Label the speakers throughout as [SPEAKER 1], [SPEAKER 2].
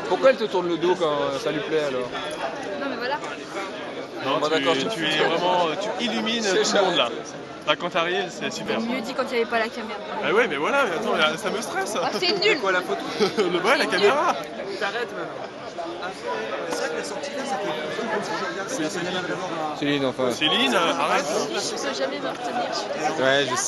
[SPEAKER 1] Pourquoi elle te tourne le dos quand ça lui plaît alors?
[SPEAKER 2] Non mais voilà.
[SPEAKER 3] Non,
[SPEAKER 1] Bah,
[SPEAKER 3] tu,
[SPEAKER 1] d'accord,
[SPEAKER 3] tu es vraiment, tu illumines tout le monde là. Là, quand t'arrives, c'est super.
[SPEAKER 2] Mieux dit quand il n'y avait pas la caméra.
[SPEAKER 3] Ah ouais, mais voilà, mais attends, ça me stresse.
[SPEAKER 2] Ah, c'est nul.
[SPEAKER 1] Quoi la photo?
[SPEAKER 3] Ouais, la caméra.
[SPEAKER 1] T'arrêtes maintenant.
[SPEAKER 4] C'est vrai que la sortie là, ça fait c'est
[SPEAKER 1] Céline, enfin.
[SPEAKER 3] Céline, arrête.
[SPEAKER 2] Je peux jamais me retenir.
[SPEAKER 1] Ouais, je sais.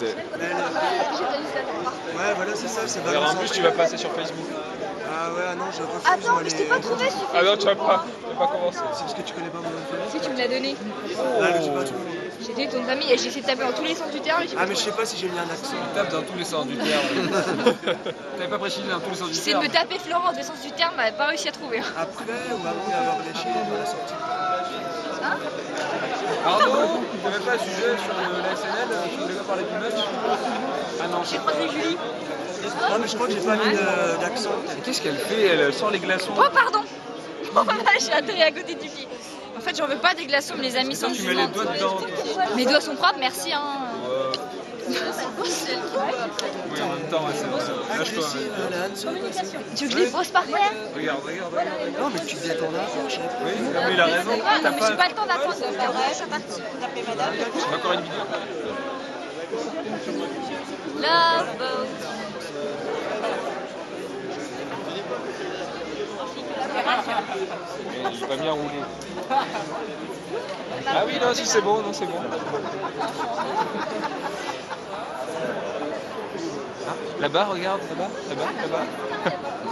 [SPEAKER 4] Ouais, voilà, c'est ça, c'est
[SPEAKER 1] Alors, en
[SPEAKER 4] valorisant.
[SPEAKER 1] plus, tu vas passer sur Facebook.
[SPEAKER 4] Ah ouais, non, je refuse.
[SPEAKER 2] Attends,
[SPEAKER 4] moi,
[SPEAKER 2] mais je
[SPEAKER 4] les-
[SPEAKER 2] t'ai pas trouvé celui
[SPEAKER 1] Ah non, tu vas pas commencer.
[SPEAKER 4] C'est parce que tu connais pas mon nom de famille.
[SPEAKER 2] Si tu me l'as donné.
[SPEAKER 4] Ah, je sais pas trop.
[SPEAKER 2] J'ai donné ton famille et j'ai essayé de taper dans tous les sens du terme.
[SPEAKER 4] Ah, mais je sais pas si j'ai mis un accent.
[SPEAKER 1] Tape dans tous les sens du terme. T'avais pas précisé dans tous les sens du
[SPEAKER 2] J'essaie de
[SPEAKER 1] terme.
[SPEAKER 2] me taper Florent dans tous les sens du terme, mais pas réussi à trouver.
[SPEAKER 4] Après ou avant d'avoir lâché dans la sortie.
[SPEAKER 1] Pardon, tu n'avais pas un sujet sur la SNL, tu voulais pas parler du match? Ah non.
[SPEAKER 2] J'ai croisé Julie.
[SPEAKER 4] Non, mais je crois que j'ai pas mis d'accent.
[SPEAKER 1] Mais qu'est-ce qu'elle fait? Elle sort les glaçons.
[SPEAKER 2] Oh pardon. Oh j'ai atterri à côté du pied. En fait j'en veux pas des glaçons, mais les amis sont
[SPEAKER 1] Tu mets les doigts dedans.
[SPEAKER 2] Mes doigts sont propres, merci hein.
[SPEAKER 1] Oui, en même temps, c'est bon. Lâche-toi.
[SPEAKER 4] Agressive, la Anne, c'est quoi ça?
[SPEAKER 2] Tu veux que je les pose par terre?
[SPEAKER 1] Regarde.
[SPEAKER 4] Non, mais tu te dis attends là, chef.
[SPEAKER 1] Oui, mais il a raison. T'as
[SPEAKER 2] J'ai pas le temps d'attendre. Ouais, ça parti. D'après madame.
[SPEAKER 1] J'ai encore une vidéo.
[SPEAKER 2] Love boat.
[SPEAKER 1] Mais il va bien rouler. Ah oui, non, si c'est bon, non, c'est bon. Ah, là-bas, regarde, là-bas.